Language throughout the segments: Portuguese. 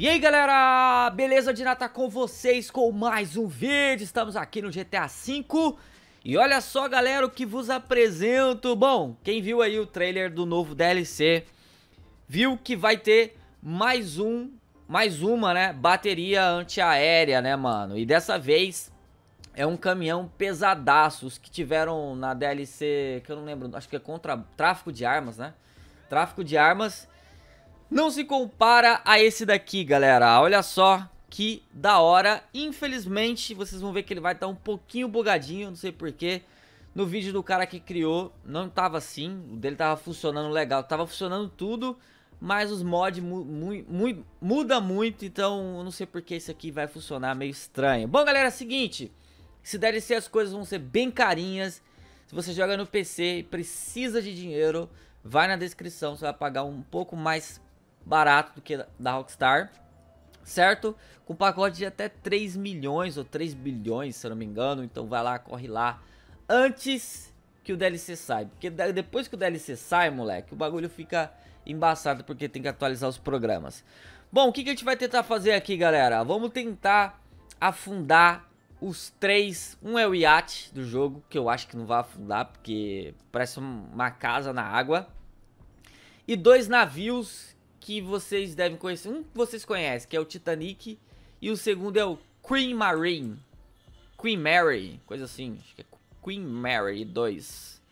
E aí galera, beleza? De nata com vocês com mais um vídeo. Estamos aqui no GTA V. E olha só galera o que vos apresento. Bom, quem viu aí o trailer do novo DLC viu que vai ter mais uma, né, bateria antiaérea, né, mano. E dessa vez é um caminhão pesadaço. Os que tiveram na DLC, que eu não lembro, acho que é contra tráfico de armas, né. Tráfico de armas não se compara a esse daqui, galera. Olha só que da hora. Infelizmente, vocês vão ver que ele vai estar um pouquinho bugadinho, não sei porquê. No vídeo do cara que criou, não tava assim. O dele tava funcionando legal, tava funcionando tudo. Mas os mods muda muito, então eu não sei porque esse aqui vai funcionar meio estranho. Bom, galera, é o seguinte. Se DLC as coisas vão ser bem carinhas. Se você joga no PC e precisa de dinheiro, vai na descrição, você vai pagar um pouco mais barato do que da Rockstar, certo? Com pacote de até 3 milhões ou 3 bilhões, se eu não me engano. Então vai lá, corre lá antes que o DLC sai, porque depois que o DLC sai, moleque, o bagulho fica embaçado, porque tem que atualizar os programas. Bom, o que a gente vai tentar fazer aqui, galera? Vamos tentar afundar os três. Um é o iate do jogo, que eu acho que não vai afundar, porque parece uma casa na água. E dois navios que vocês devem conhecer. Um que vocês conhecem, que é o Titanic. E o segundo é o Queen Mary, coisa assim. Acho que é Queen Mary 2.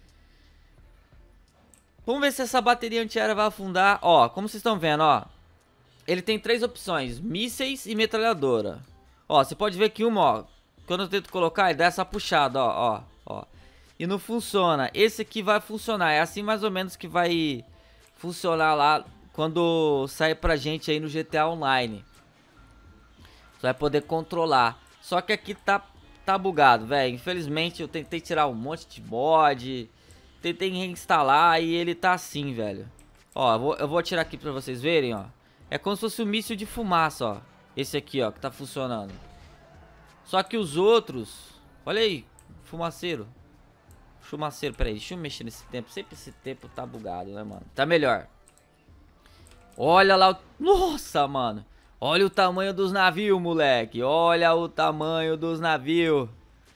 Vamos ver se essa bateria antiaérea vai afundar. Ó, como vocês estão vendo, ó. Ele tem três opções: mísseis e metralhadora. Ó, você pode ver que uma, ó, quando eu tento colocar, ele dá essa puxada, ó. E não funciona. Esse aqui vai funcionar. É assim mais ou menos que vai funcionar lá quando sair pra gente aí no GTA Online. Você vai poder controlar. Só que aqui tá bugado, velho. Infelizmente eu tentei tirar um monte de mod. Tentei reinstalar e ele tá assim, velho. Ó, eu vou tirar aqui pra vocês verem, ó. É como se fosse um míssil de fumaça, ó. Esse aqui, ó, que tá funcionando. Só que os outros... Olha aí, fumaceiro. Chumaceiro, peraí, deixa eu mexer nesse tempo. Sempre esse tempo tá bugado, né, mano? Tá melhor. Olha lá o... Nossa, mano. Olha o tamanho dos navios, moleque. Olha o tamanho dos navios.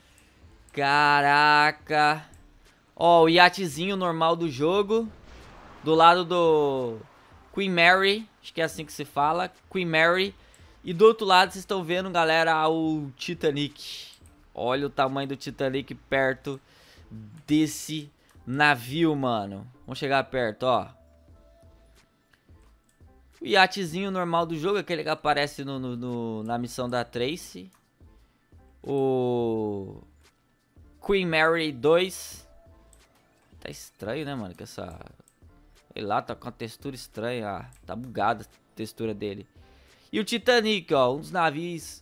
Caraca. Ó, o iatezinho normal do jogo. Do lado do Queen Mary. Acho que é assim que se fala. Queen Mary. E do outro lado vocês estão vendo, galera, o Titanic. Olha o tamanho do Titanic perto desse navio, mano. Vamos chegar perto, ó. O iatezinho normal do jogo, aquele que aparece na missão da Tracy. O Queen Mary 2. Tá estranho, né, mano? Que essa... Sei lá, tá com uma textura estranha. Ah, tá bugada a textura dele. E o Titanic, ó. Um dos navios...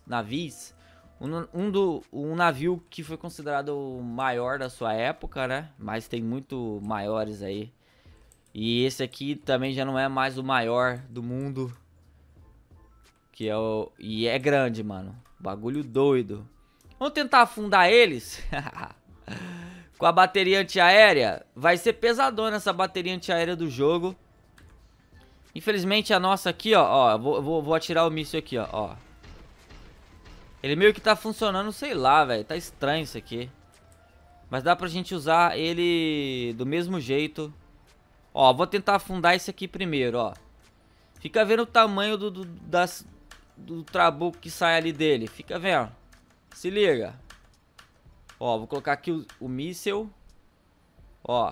Um navio que foi considerado o maior da sua época, né? Mas tem muito maiores aí. E esse aqui também já não é mais o maior do mundo. Que é o... E é grande, mano. Bagulho doido. Vamos tentar afundar eles. Com a bateria antiaérea. Vai ser pesadona essa bateria antiaérea do jogo. Infelizmente a nossa aqui, ó. Vou atirar o míssil aqui, ó. Ele meio que tá funcionando, sei lá, velho. Tá estranho isso aqui. Mas dá pra gente usar ele do mesmo jeito. Ó, vou tentar afundar esse aqui primeiro, ó. Fica vendo o tamanho do trabuco que sai ali dele. Fica vendo. Se liga. Ó, vou colocar aqui o míssil. Ó.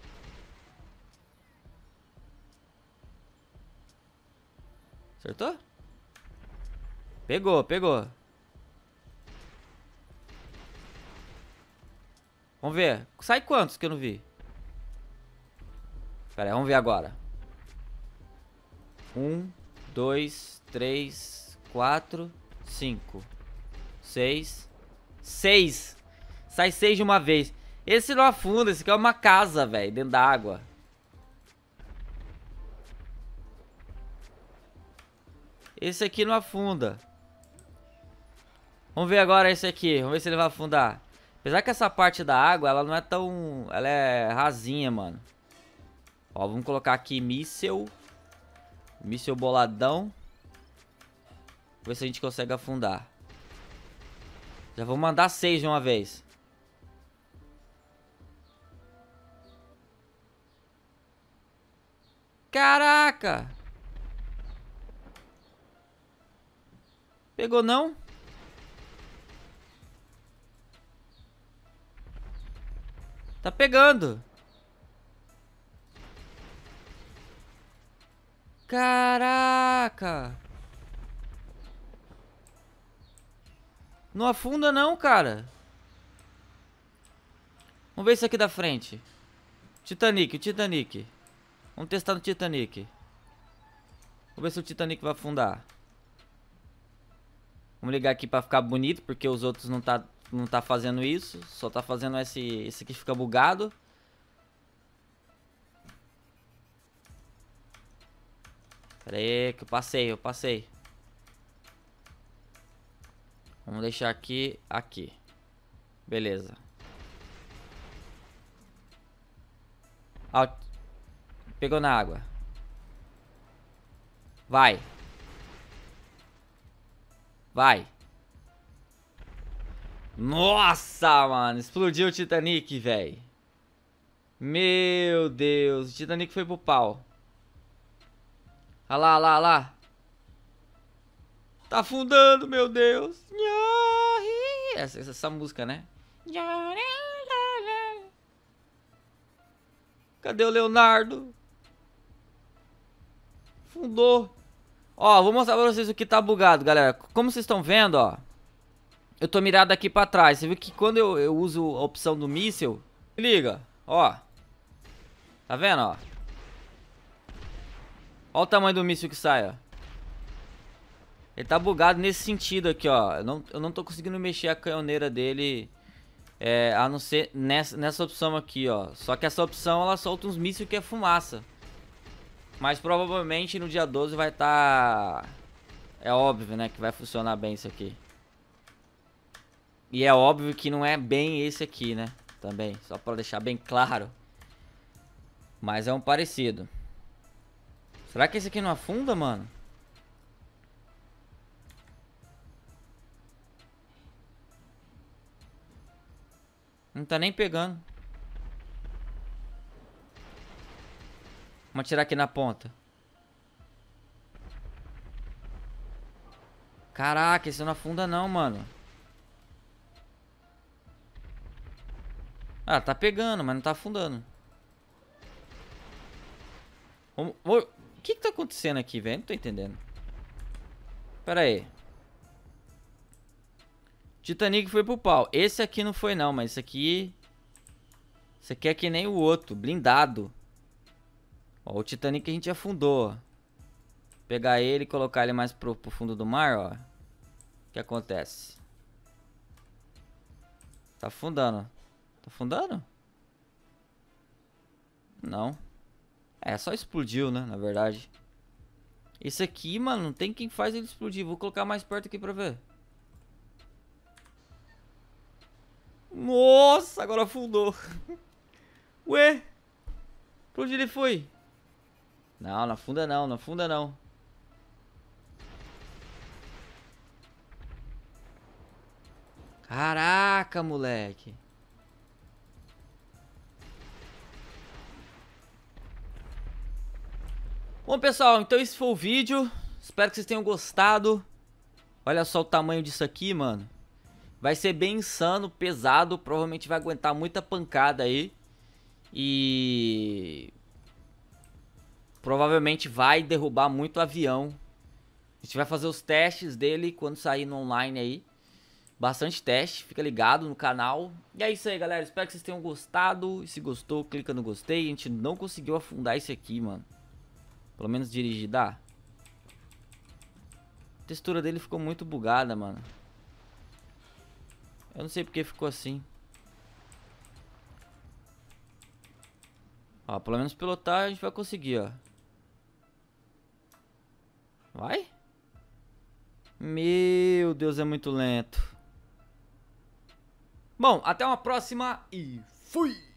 Acertou? Pegou. Vamos ver. Sai quantos que eu não vi? Pera aí, vamos ver agora. 1, 2, 3, 4, 5, 6. 6. Sai 6 de uma vez. Esse não afunda, esse aqui é uma casa, velho, dentro da água. Esse aqui não afunda. Vamos ver agora esse aqui. Vamos ver se ele vai afundar. Apesar que essa parte da água, ela não é tão... Ela é rasinha, mano. Ó, vamos colocar aqui míssil. Míssil boladão. ver se a gente consegue afundar. Já vou mandar 6 de uma vez. Caraca! Pegou não? Tá pegando. Caraca! Não afunda não, cara. Vamos ver isso aqui da frente. Titanic, o Titanic. Vamos testar no Titanic. Vamos ver se o Titanic vai afundar. Vamos ligar aqui pra ficar bonito, porque os outros não tá fazendo isso. Só tá fazendo esse aqui fica bugado. Pera aí que eu passei. Vamos deixar aqui. Beleza. Pegou na água. Vai. Vai. Nossa, mano. Explodiu o Titanic, velho. Meu Deus. O Titanic foi pro pau. Olha lá, olha lá, olha lá. Tá afundando, meu Deus. Essa música, né? Cadê o Leonardo? Afundou. Ó, vou mostrar pra vocês o que tá bugado, galera. Como vocês estão vendo, ó. Eu tô mirado aqui pra trás. Você viu que quando eu uso a opção do míssil... Se liga, ó. Tá vendo, ó? Ó o tamanho do míssil que sai, ó. Ele tá bugado nesse sentido aqui, ó. Eu não tô conseguindo mexer a canhoneira dele... a não ser nessa opção aqui, ó. Só que essa opção, ela solta uns mísseis que é fumaça. Mas provavelmente no dia 12 vai estar... É óbvio, né, que vai funcionar bem isso aqui. E é óbvio que não é bem esse aqui, né? Também, só pra deixar bem claro. Mas é um parecido. Será que esse aqui não afunda, mano? Não tá nem pegando. Vamos atirar aqui na ponta. Caraca, esse não afunda não, mano. Ah, tá pegando, mas não tá afundando. O que tá acontecendo aqui, velho? Não tô entendendo. Pera aí. Titanic foi pro pau. Esse aqui não foi não, mas esse aqui... Esse aqui é que nem o outro, blindado. Ó, o Titanic a gente afundou, ó. Pegar ele e colocar ele mais pro fundo do mar, ó. O que acontece? Tá afundando. Tá afundando? Não. É, só explodiu, né, na verdade. Esse aqui, mano, não tem quem faz ele explodir. Vou colocar mais perto aqui pra ver. Nossa, agora afundou. Ué? Pra onde ele foi? Não, não afunda não, não afunda não. Caraca, moleque. Bom, pessoal, então esse foi o vídeo. Espero que vocês tenham gostado. Olha só o tamanho disso aqui, mano. Vai ser bem insano, pesado. Provavelmente vai aguentar muita pancada aí. E... provavelmente vai derrubar muito avião. A gente vai fazer os testes dele quando sair no online aí. Bastante teste, fica ligado no canal. E é isso aí, galera. Espero que vocês tenham gostado. E se gostou, clica no gostei. A gente não conseguiu afundar esse aqui, mano. Pelo menos dirigir dá. A textura dele ficou muito bugada, mano. Eu não sei porque ficou assim. Ó, pelo menos pilotar a gente vai conseguir, ó. Vai? Meu Deus, é muito lento. Bom, até uma próxima e fui!